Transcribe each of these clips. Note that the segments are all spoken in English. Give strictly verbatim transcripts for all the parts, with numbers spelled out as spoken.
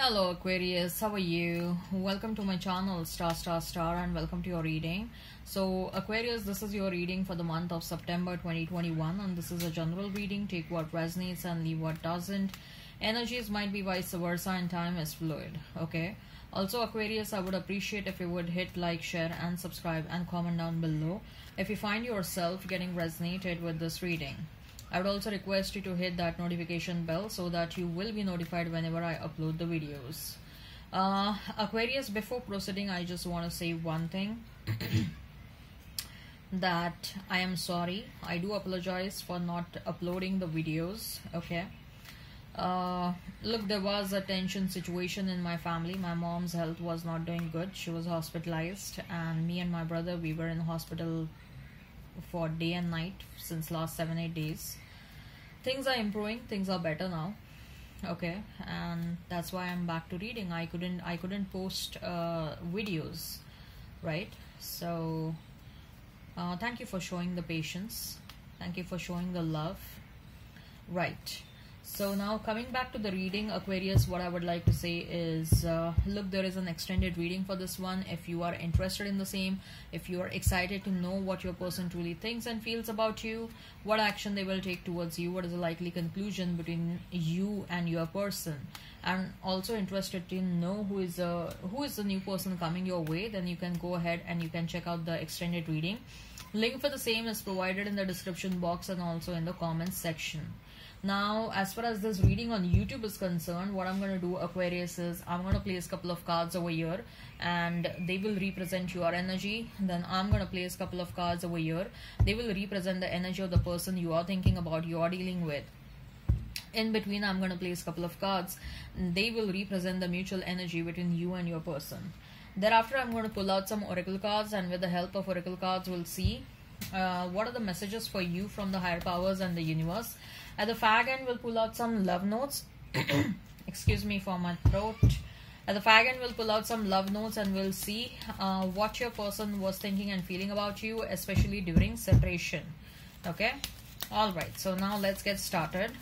Hello Aquarius, how are you? Welcome to my channel Star Star Star and welcome to your reading. So Aquarius, this is your reading for the month of September twenty twenty-one and this is a general reading. Take what resonates and leave what doesn't. Energies might be vice versa and time is fluid. Okay. Also Aquarius, I would appreciate if you would hit like, share and subscribe and comment down below if you find yourself getting resonated with this reading. I would also request you to hit that notification bell so that you will be notified whenever I upload the videos. Uh, Aquarius, before proceeding, I just want to say one thing. That I am sorry. I do apologize for not uploading the videos. Okay. Uh, look, there was a tension situation in my family. My mom's health was not doing good. She was hospitalized and me and my brother, we were in hospital for day and night since last seven eight days. Things are improving, things are better now. Okay, and that's why I'm back to reading. I couldn't I couldn't post uh, videos, right? So uh, thank you for showing the patience, thank you for showing the love, right? So now coming back to the reading, Aquarius, what I would like to say is, uh, look, there is an extended reading for this one. If you are interested in the same, if you are excited to know what your person truly thinks and feels about you, what action they will take towards you, what is the likely conclusion between you and your person, and also interested to know who is a who is the new person coming your way, then you can go ahead and you can check out the extended reading. Link for the same is provided in the description box and also in the comments section. Now, as far as this reading on YouTube is concerned, what I'm going to do, Aquarius, is I'm going to place a couple of cards over here and they will represent your energy. Then I'm going to place a couple of cards over here. They will represent the energy of the person you are thinking about, you are dealing with. In between, I'm going to place a couple of cards. They will represent the mutual energy between you and your person. Thereafter, I'm going to pull out some oracle cards, and with the help of oracle cards, we'll see uh, what are the messages for you from the higher powers and the universe. At the fag end, we'll pull out some love notes. Excuse me for my throat. At the fag end, we'll pull out some love notes and we'll see uh, what your person was thinking and feeling about you, especially during separation. Okay? Alright, so now let's get started.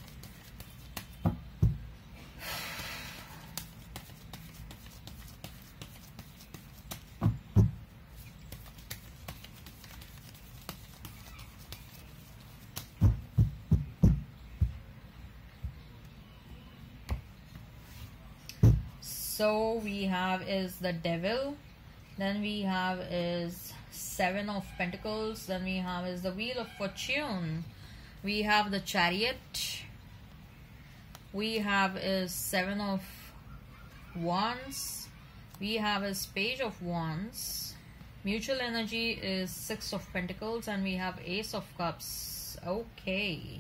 So we have is the Devil, then we have is Seven of Pentacles, then we have is the Wheel of Fortune, we have the Chariot, we have is Seven of Wands, we have is Page of Wands, mutual energy is Six of Pentacles, and we have Ace of Cups. Okay.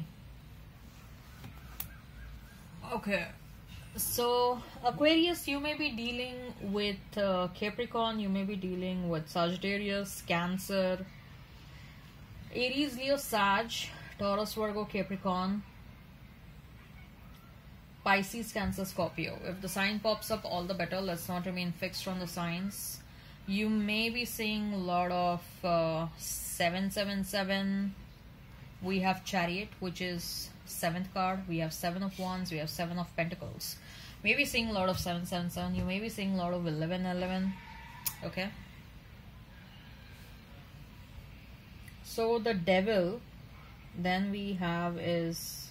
Okay. So Aquarius, you may be dealing with uh, Capricorn, you may be dealing with Sagittarius, Cancer, Aries, Leo, Sag, Taurus, Virgo, Capricorn, Pisces, Cancer, Scorpio. If the sign pops up, all the better. Let's not remain fixed on the signs. You may be seeing a lot of uh, seven seven seven. We have Chariot, which is seventh card. We have Seven of Wands, we have Seven of Pentacles. Maybe seeing a lot of seven seven seven. You may be seeing a lot of eleven eleven. Okay. So the Devil, then we have is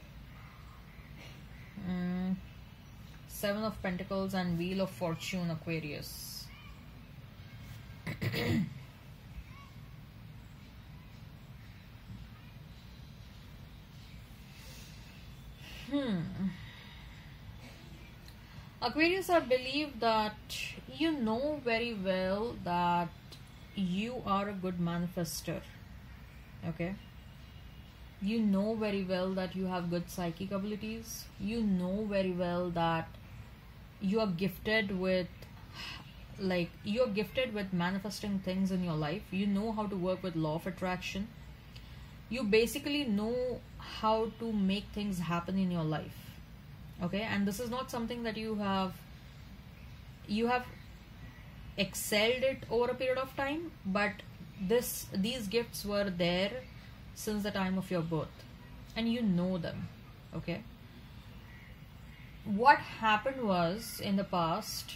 um, Seven of Pentacles and Wheel of Fortune, Aquarius. Hmm. Aquarius, I believe that you know very well that you are a good manifester. Okay. You know very well that you have good psychic abilities. You know very well that you are gifted with like you're gifted with manifesting things in your life. You know how to work with law of attraction. You basically know how to make things happen in your life. Okay, and this is not something that you have you have excelled it over a period of time, but this these gifts were there since the time of your birth and you know them. Okay, what happened was, in the past,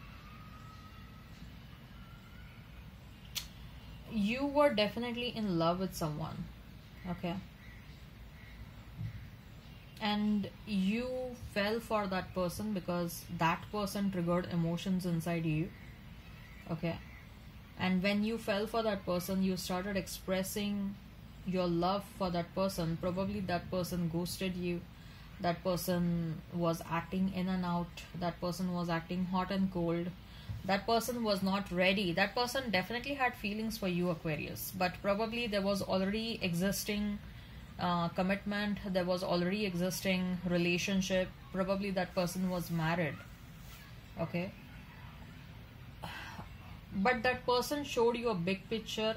you were definitely in love with someone, okay, and you fell for that person because that person triggered emotions inside you, okay, and when you fell for that person, you started expressing your love for that person. Probably that person ghosted you, that person was acting in and out, that person was acting hot and cold, that person was not ready. That person definitely had feelings for you, Aquarius, but probably there was already existing uh, commitment, there was already existing relationship, probably that person was married, okay, but that person showed you a big picture.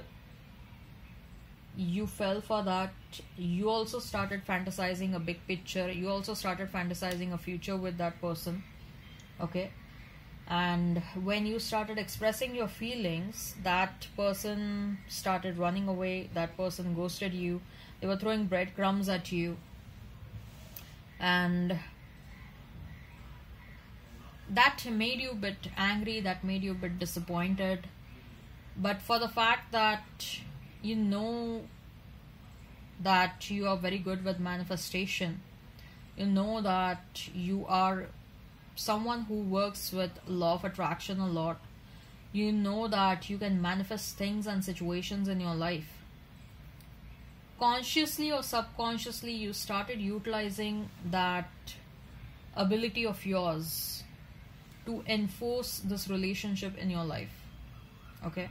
You fell for that. You also started fantasizing a big picture. You also started fantasizing a future with that person, okay, and when you started expressing your feelings, that person started running away, that person ghosted you, they were throwing breadcrumbs at you, and that made you a bit angry, that made you a bit disappointed. But for the fact that you know that you are very good with manifestation, you know that you are someone who works with law of attraction a lot, you know that you can manifest things and situations in your life, consciously or subconsciously you started utilizing that ability of yours to enforce this relationship in your life, okay,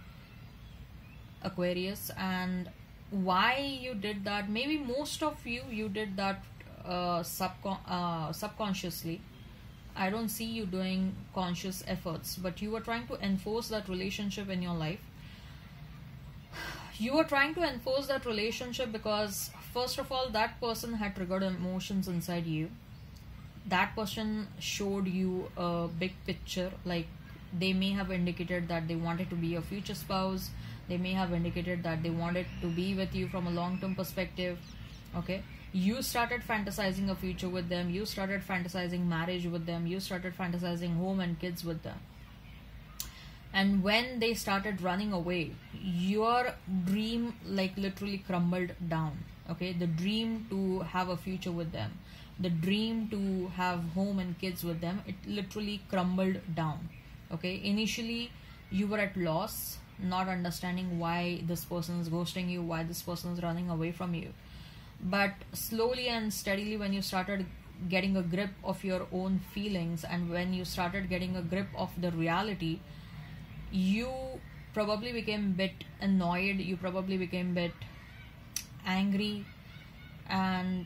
Aquarius. And why you did that, maybe most of you you did that uh, subcon uh, subconsciously. I don't see you doing conscious efforts, but you were trying to enforce that relationship in your life. You were trying to enforce that relationship because, first of all, that person had triggered emotions inside you. That person showed you a big picture, like they may have indicated that they wanted to be a future spouse, they may have indicated that they wanted to be with you from a long-term perspective, okay. You started fantasizing a future with them, you started fantasizing marriage with them, you started fantasizing home and kids with them, and when they started running away, your dream like literally crumbled down, okay. The dream to have a future with them, the dream to have home and kids with them, it literally crumbled down, okay. Initially you were at loss, not understanding why this person is ghosting you, why this person is running away from you. But slowly and steadily, when you started getting a grip of your own feelings, and when you started getting a grip of the reality, you probably became a bit annoyed, you probably became a bit angry, and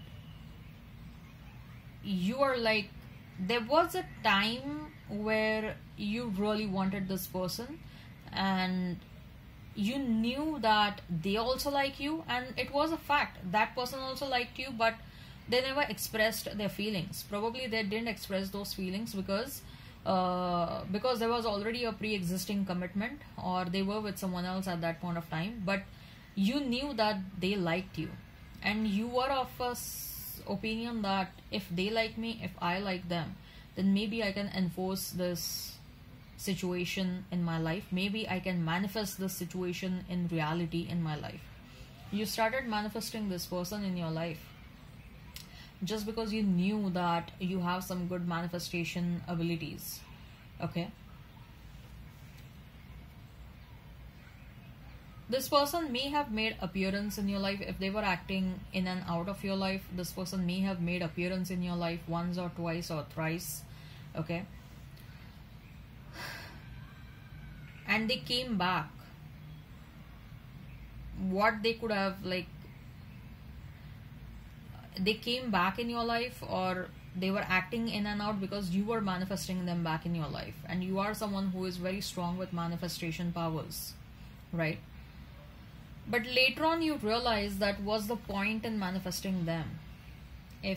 you are like, there was a time where you really wanted this person, and you knew that they also like you, and it was a fact that person also liked you, but they never expressed their feelings. Probably they didn't express those feelings because uh, because there was already a pre-existing commitment, or they were with someone else at that point of time. But you knew that they liked you, and you were of a s- opinion that if they like me, if I like them, then maybe I can enforce this situation in my life, maybe I can manifest this situation in reality in my life. You started manifesting this person in your life just because you knew that you have some good manifestation abilities, okay. This person may have made appearance in your life. If they were acting in and out of your life, this person may have made appearance in your life once or twice or thrice, okay. And they came back. What they could have, like, they came back in your life, or they were acting in and out because you were manifesting them back in your life, and you are someone who is very strong with manifestation powers, right? But later on you realize that was the point in manifesting them. If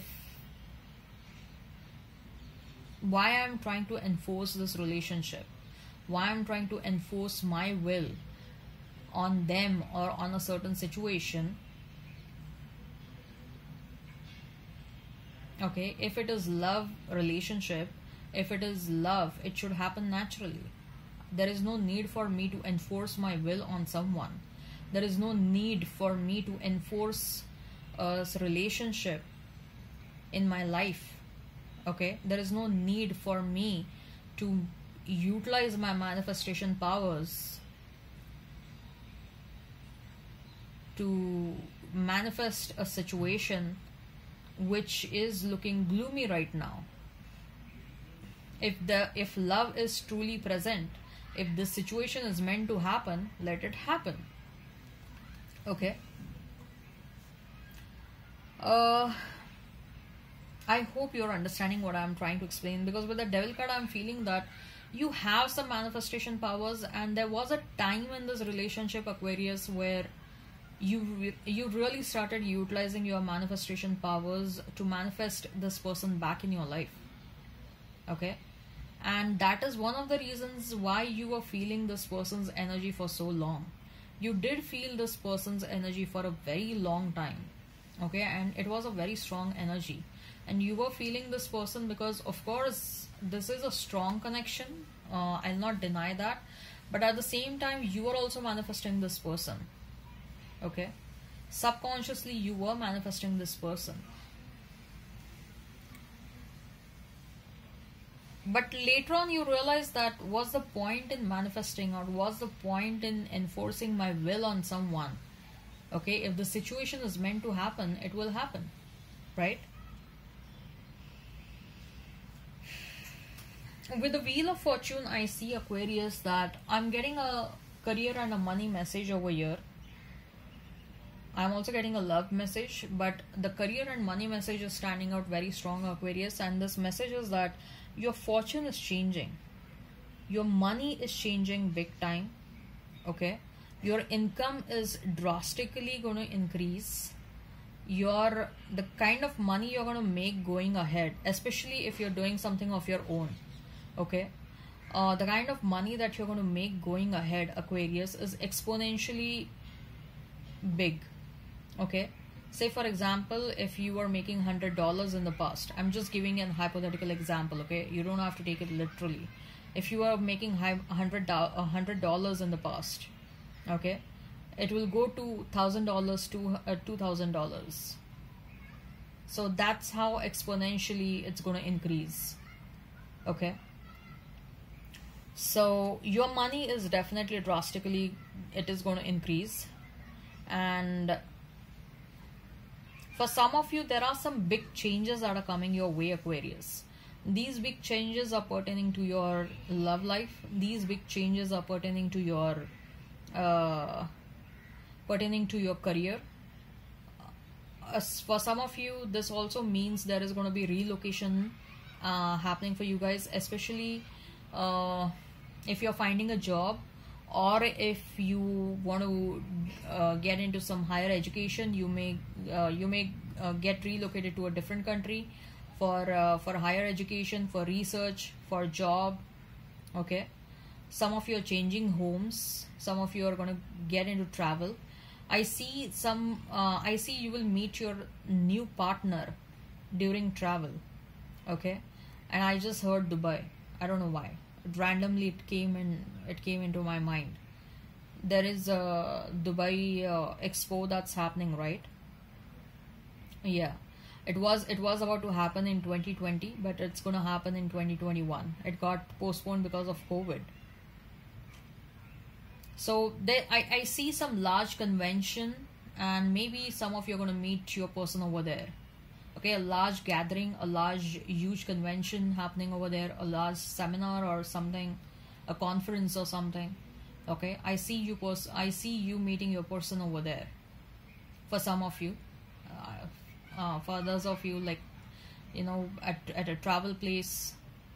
why I'm trying to enforce this relationship, why I'm trying to enforce my will on them or on a certain situation, Okay, if it is love relationship, if it is love, it should happen naturally. There is no need for me to enforce my will on someone. There is no need for me to enforce a relationship in my life. Okay, there is no need for me to utilize my manifestation powers to manifest a situation which is looking gloomy right now. If the if love is truly present, if this situation is meant to happen, let it happen. Okay. Uh, I hope you're understanding what I'm trying to explain, because with the Devil card, I'm feeling that you have some manifestation powers, and there was a time in this relationship, Aquarius, where you re- you really started utilizing your manifestation powers to manifest this person back in your life. Okay, and that is one of the reasons why you were feeling this person's energy for so long. You did feel this person's energy for a very long time. Okay, and it was a very strong energy, and you were feeling this person because, of course, this is a strong connection. uh, I'll not deny that, but at the same time, you are also manifesting this person. Okay, subconsciously you were manifesting this person, but later on you realize that what's the point in manifesting, or what's the point in enforcing my will on someone? Okay, if the situation is meant to happen, it will happen, right? With the Wheel of Fortune, I see, Aquarius, that I'm getting a career and a money message over here. I'm also getting a love message, but the career and money message is standing out very strong, Aquarius, and this message is that your fortune is changing. Your money is changing big time. Okay, your income is drastically going to increase. Your the kind of money you're going to make going ahead, especially if you're doing something of your own. Okay, uh, the kind of money that you're going to make going ahead, Aquarius, is exponentially big. Okay, say for example, if you were making one hundred dollars in the past, I'm just giving an hypothetical example. Okay, you don't have to take it literally. If you are making one hundred dollars in the past, okay, it will go to one thousand dollars to uh, two thousand dollars. So that's how exponentially it's going to increase. Okay, so your money is definitely drastically, it is going to increase. And for some of you, there are some big changes that are coming your way, Aquarius. These big changes are pertaining to your love life. These big changes are pertaining to your uh, pertaining to your career. As for some of you, this also means there is going to be relocation uh, happening for you guys, especially uh, if you're finding a job, or if you want to uh, get into some higher education. You may uh, you may uh, get relocated to a different country for uh, for higher education, for research, for job. Okay, some of you are changing homes. Some of you are going to get into travel. I see some uh, I see you will meet your new partner during travel. Okay, and I just heard Dubai. I don't know why. Randomly it came in it came into my mind. There is a Dubai uh, expo that's happening, right? Yeah, it was it was about to happen in twenty twenty, but it's going to happen in twenty twenty-one. It got postponed because of COVID. So there, I, I see some large convention, and maybe some of you are going to meet your person over there. Okay, a large gathering, a large, huge convention happening over there, a large seminar or something, a conference or something. Okay, I see you pers- I see you meeting your person over there. For some of you, uh, uh, for others of you, like, you know, at at a travel place.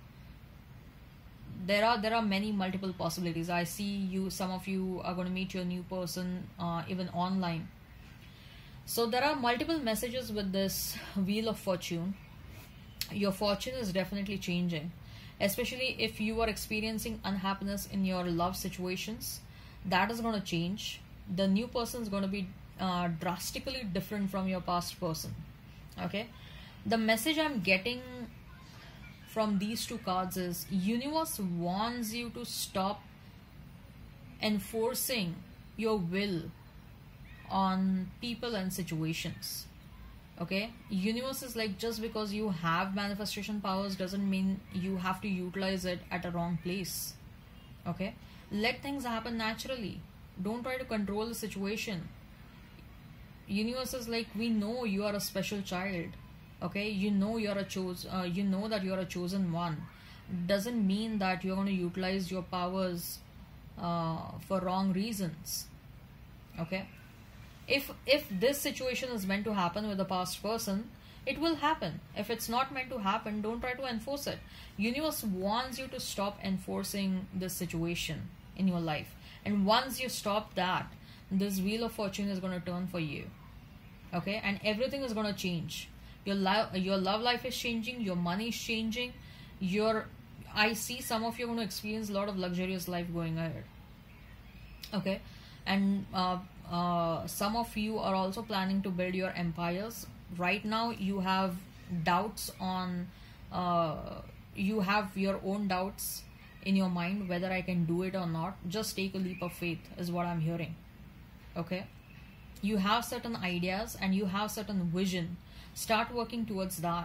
There are there are many multiple possibilities. I see you. Some of you are going to meet your new person, uh, even online. So there are multiple messages with this Wheel of Fortune. Your fortune is definitely changing, especially if you are experiencing unhappiness in your love situations. That is going to change. The new person is going to be uh, drastically different from your past person. Okay, The message I'm getting from these two cards is universe wants you to stop enforcing your will on people and situations. Okay, universe is like, just because you have manifestation powers doesn't mean you have to utilize it at a wrong place. Okay, let things happen naturally. Don't try to control the situation. Universe is like, we know you are a special child. Okay, you know you're a chose uh, you know that you're a chosen one. Doesn't mean that you're going to utilize your powers uh, for wrong reasons. Okay, if if this situation is meant to happen with a past person, it will happen. If it's not meant to happen, don't try to enforce it. Universe wants you to stop enforcing this situation in your life, and once you stop that, this wheel of fortune is going to turn for you. Okay, and everything is going to change. Your love your love life is changing, your money is changing, your I see some of you are going to experience a lot of luxurious life going ahead. Okay, and uh, uh, some of you are also planning to build your empires. Right now you have doubts on uh, you have your own doubts in your mind whether I can do it or not. Just take a leap of faith is what I'm hearing. Okay, you have certain ideas and you have certain vision. Start working towards that.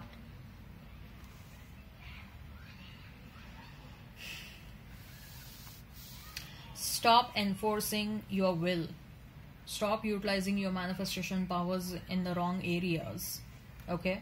Stop enforcing your will. Stop utilizing your manifestation powers in the wrong areas. Okay,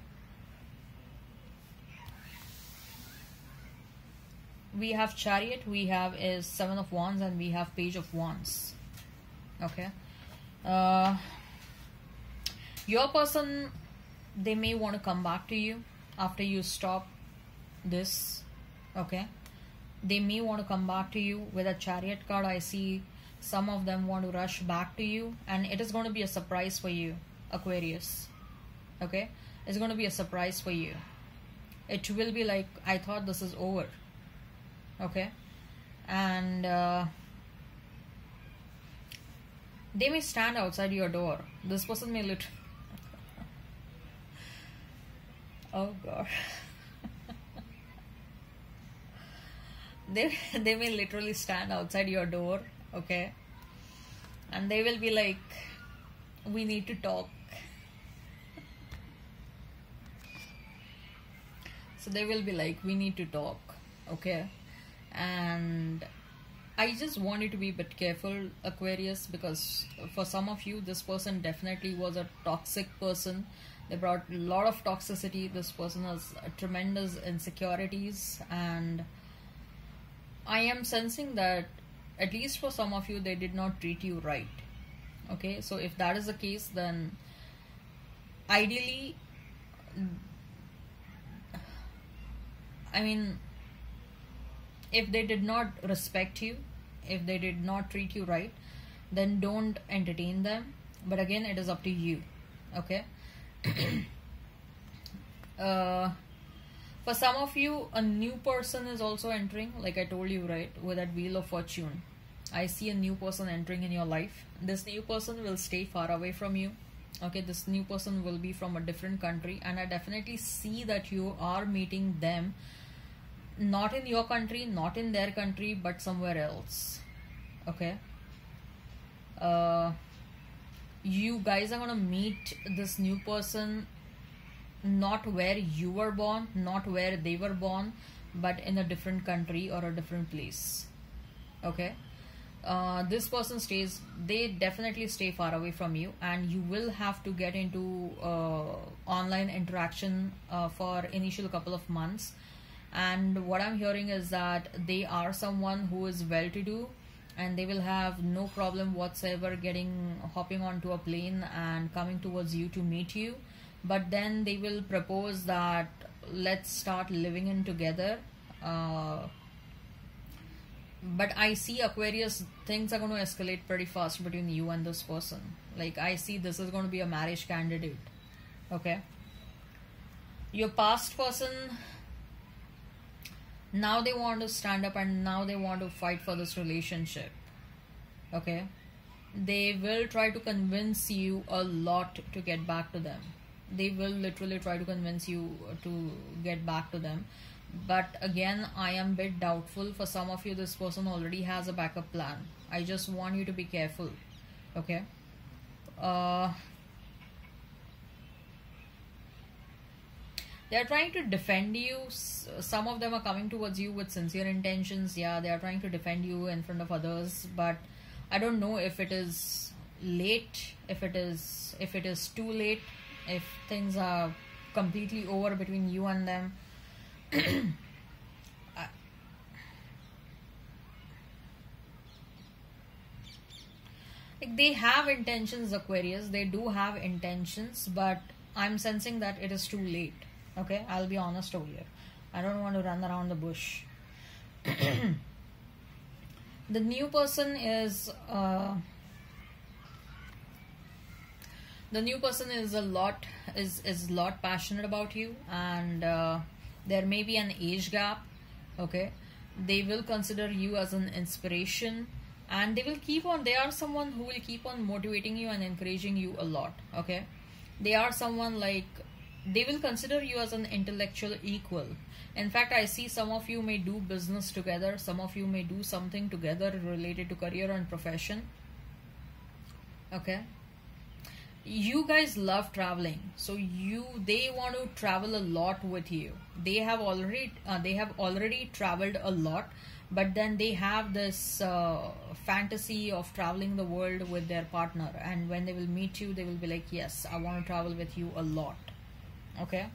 we have Chariot, we have is Seven of Wands, and we have Page of Wands. Okay, uh, your person, they may want to come back to you after you stop this. Okay, they may want to come back to you. With a Chariot card, I see some of them want to rush back to you, and it is going to be a surprise for you, Aquarius. Okay, it's going to be a surprise for you. It will be like, I thought this is over. Okay, and uh, they may stand outside your door. This person may literally oh god. they they may literally stand outside your door. Okay, and they will be like, we need to talk. So they will be like, we need to talk. Okay, and I just want you to be a bit careful, Aquarius, because for some of you, this person definitely was a toxic person. They brought a lot of toxicity. This person has tremendous insecurities, and I am sensing that at least for some of you, they did not treat you right. Okay, so if that is the case, then ideally, I mean, if they did not respect you, if they did not treat you right, then don't entertain them. But again, it is up to you. Okay. uh, for some of you, a new person is also entering, like I told you, right, with that Wheel of Fortune. I see a new person entering in your life. This new person will stay far away from you. Okay, this new person will be from a different country, and I definitely see that you are meeting them not in your country, not in their country, but somewhere else. Okay, uh, you guys are gonna meet this new person not where you were born, not where they were born, but in a different country or a different place. Okay, uh, this person stays, they definitely stay far away from you, and you will have to get into uh, online interaction uh, for initial couple of months. And what I'm hearing is that they are someone who is well-to-do, and they will have no problem whatsoever getting hopping onto a plane and coming towards you to meet you. But then they will propose that let's start living in together. Uh, but I see, Aquarius, things are going to escalate pretty fast between you and this person. Like, I see this is going to be a marriage candidate. Okay, your past person, now they want to stand up and now they want to fight for this relationship. Okay, they will try to convince you a lot to get back to them. They will literally try to convince you to get back to them. But again, I am a bit doubtful. For some of you, this person already has a backup plan. I just want you to be careful. Okay. Uh, they are trying to defend you. Some of them are coming towards you with sincere intentions. Yeah, they are trying to defend you in front of others. But I don't know if it is late, if it is if it is too late, if things are completely over between you and them. Like, they have intentions, Aquarius. They do have intentions, but I'm sensing that it is too late. Okay, I'll be honest over here. I don't want to run around the bush. The new person is uh, the new person is a lot is is a lot passionate about you, and uh, there may be an age gap. Okay, they will consider you as an inspiration, and they will keep on they are someone who will keep on motivating you and encouraging you a lot. Okay, they are someone like they will consider you as an intellectual equal. In fact, I see some of you may do business together, some of you may do something together related to career and profession. Okay, you guys love traveling, so you they want to travel a lot with you. They have already uh, they have already traveled a lot, but then they have this uh, fantasy of traveling the world with their partner, and when they will meet you, they will be like, yes, I want to travel with you a lot. Okay.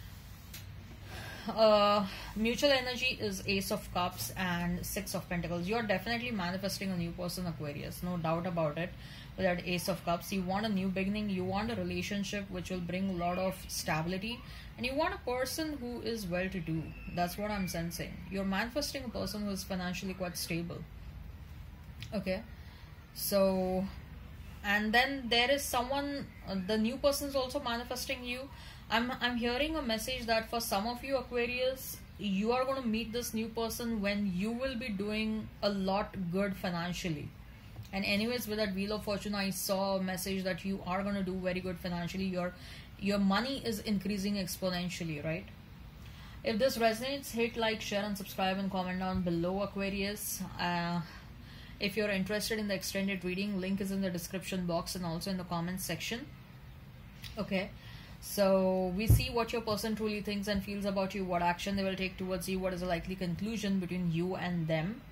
Uh, mutual energy is Ace of Cups and Six of Pentacles. You're definitely manifesting a new person, Aquarius, no doubt about it. With that Ace of Cups, you want a new beginning, you want a relationship which will bring a lot of stability, and you want a person who is well to do. That's what I'm sensing. You're manifesting a person who is financially quite stable. Okay, so, and then there is someone, uh, the new person is also manifesting you. I'm, I'm hearing a message that for some of you, Aquarius, you are going to meet this new person when you will be doing a lot good financially. And anyways, with that Wheel of Fortune, I saw a message that you are going to do very good financially. Your, your money is increasing exponentially, right? If this resonates, hit like, share and subscribe and comment down below, Aquarius. Uh, if you're interested in the extended reading, link is in the description box and also in the comments section. Okay. So we see what your person truly thinks and feels about you, what action they will take towards you, what is the likely conclusion between you and them.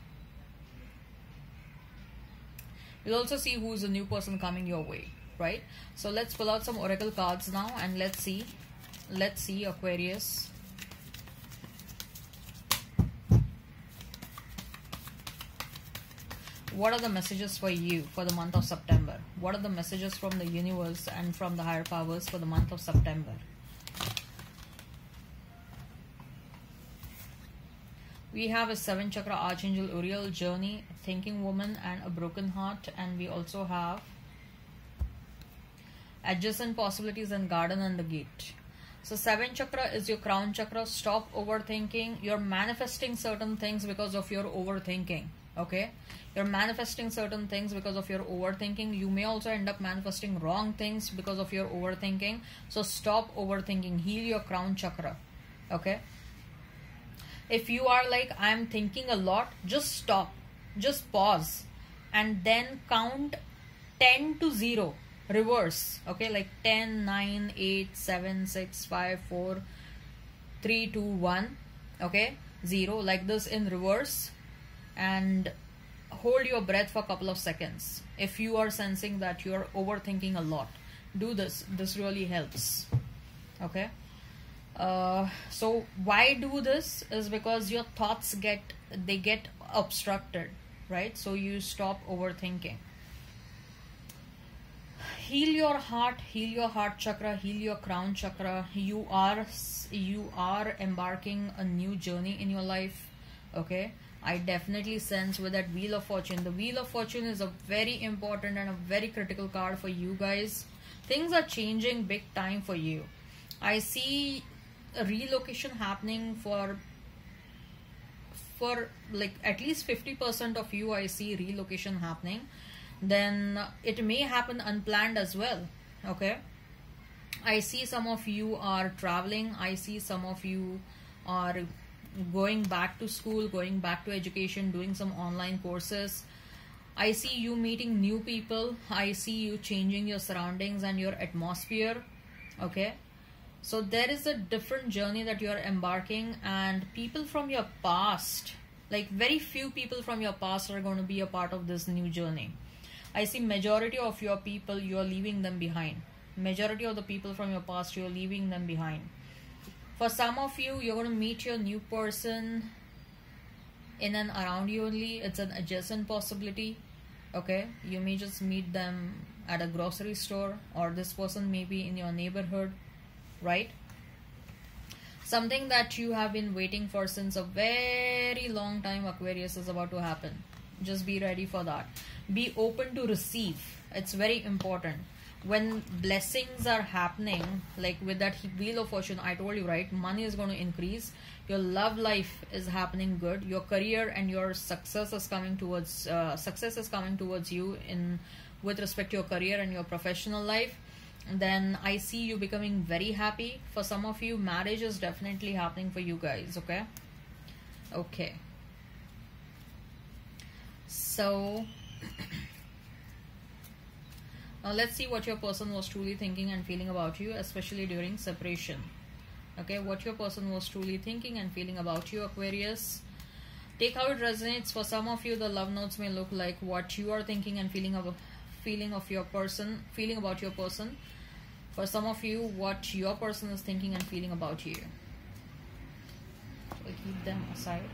We'll also see who's the new person coming your way, right? So let's pull out some oracle cards now and let's see. Let's see, Aquarius. What are the messages for you for the month of September? What are the messages from the universe and from the higher powers for the month of September? We have a seven chakra Archangel Uriel, journey, thinking woman and a broken heart. And we also have adjacent possibilities and garden and the gate. So seven chakra is your crown chakra. Stop overthinking. You're manifesting certain things because of your overthinking. Okay, you're manifesting certain things because of your overthinking. You may also end up manifesting wrong things because of your overthinking. So stop overthinking. Heal your crown chakra. Okay, if you are like, I'm thinking a lot, just stop, just pause and then count ten to zero, reverse. Okay, like ten, nine, eight, seven, six, five, four, three, two, one. Okay, zero, like this in reverse. And hold your breath for a couple of seconds. If you are sensing that you are overthinking a lot, do this. This really helps. Okay. Uh, so why do this is because your thoughts get they get obstructed, right? So you stop overthinking. Heal your heart, heal your heart chakra, heal your crown chakra. You are you are embarking a new journey in your life. Okay. I definitely sense with that Wheel of Fortune. The Wheel of Fortune is a very important and a very critical card for you guys. Things are changing big time for you. I see a relocation happening for for like at least fifty percent of you. I see relocation happening. Then it may happen unplanned as well. Okay. I see some of you are traveling. I see some of you are going back to school, going back to education, doing some online courses. I see you meeting new people. I see you changing your surroundings and your atmosphere. Okay. So there is a different journey that you are embarking, and people from your past, like very few people from your past are going to be a part of this new journey. I see majority of your people, you are leaving them behind. Majority of the people from your past, you are leaving them behind. For some of you, you're going to meet your new person in and around you only. It's an adjacent possibility. Okay, you may just meet them at a grocery store, or this person may be in your neighborhood, right? Something that you have been waiting for since a very long time, Aquarius, is about to happen. Just be ready for that. Be open to receive. It's very important. When blessings are happening, like with that Wheel of Fortune, I told you, right? Money is going to increase. Your love life is happening good. Your career and your success is coming towards uh, success is coming towards you in with respect to your career and your professional life. Then I see you becoming very happy. For some of you, marriage is definitely happening for you guys. Okay. Okay. So now let's see what your person was truly thinking and feeling about you, especially during separation. Okay, what your person was truly thinking and feeling about you, Aquarius. Take how it resonates. For some of you, the love notes may look like what you are thinking and feeling of feeling of your person, feeling about your person. For some of you, what your person is thinking and feeling about you. So I'll keep them aside.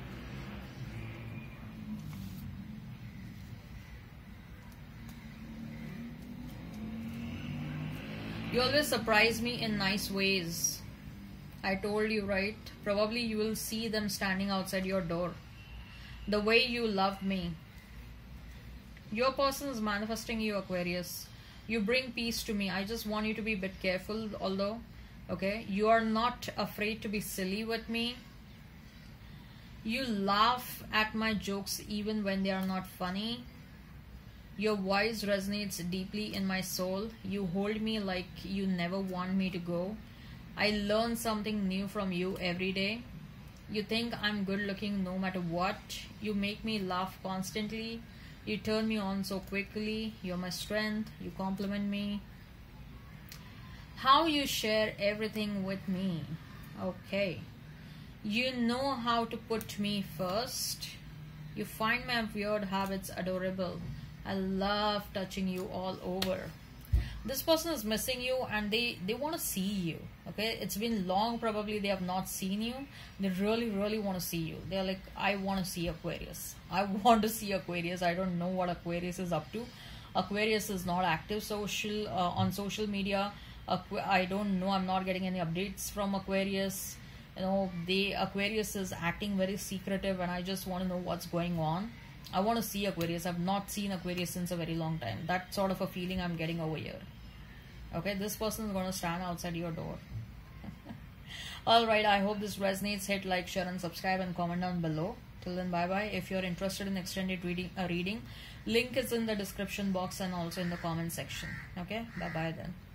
You always surprise me in nice ways. I told you, right? Probably you will see them standing outside your door. The way you love me. Your person is manifesting you, Aquarius. You bring peace to me. I just want you to be a bit careful, although, okay? You are not afraid to be silly with me. You laugh at my jokes even when they are not funny. Your voice resonates deeply in my soul. You hold me like you never want me to go. I learn something new from you every day. You think I'm good looking no matter what. You make me laugh constantly. You turn me on so quickly. You're my strength. You compliment me. How you share everything with me. Okay. You know how to put me first. You find my weird habits adorable. I love touching you all over. This person is missing you, and they they want to see you. Okay, it's been long, probably they have not seen you. They really really want to see you. They're like, I want to see Aquarius. I want to see Aquarius. I don't know what Aquarius is up to. Aquarius is not active social uh, on social media. Aqu I don't know. I'm not getting any updates from Aquarius. You know, the Aquarius is acting very secretive, and I just want to know what's going on. I want to see Aquarius. I've not seen Aquarius since a very long time. That sort of a feeling I'm getting over here. Okay, this person is going to stand outside your door. Alright, I hope this resonates. Hit like, share and subscribe and comment down below. Till then, bye bye. If you're interested in extended reading, uh, reading, link is in the description box and also in the comment section. Okay, bye bye then.